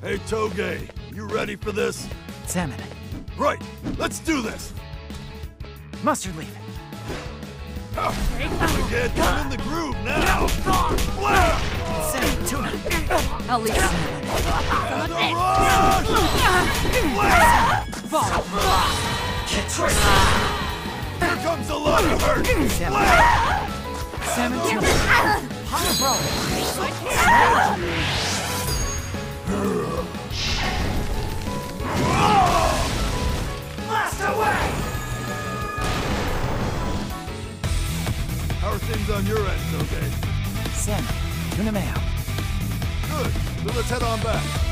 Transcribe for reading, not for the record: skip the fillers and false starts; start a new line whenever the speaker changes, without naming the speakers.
Hey, Toge, you ready for this?
Salmon.
Right, let's do this!
Mustard leaf.
Get in the groove now!
Salmon, tuna.
I'll leave you.
And the rush!
Ball.
Here comes a lot of hurt!
Salmon. Salmon, tuna. Hot bro.
Blast away!
How are things on your end, Toge?
Salmon, tuna mayo.
Good, then let's head on back.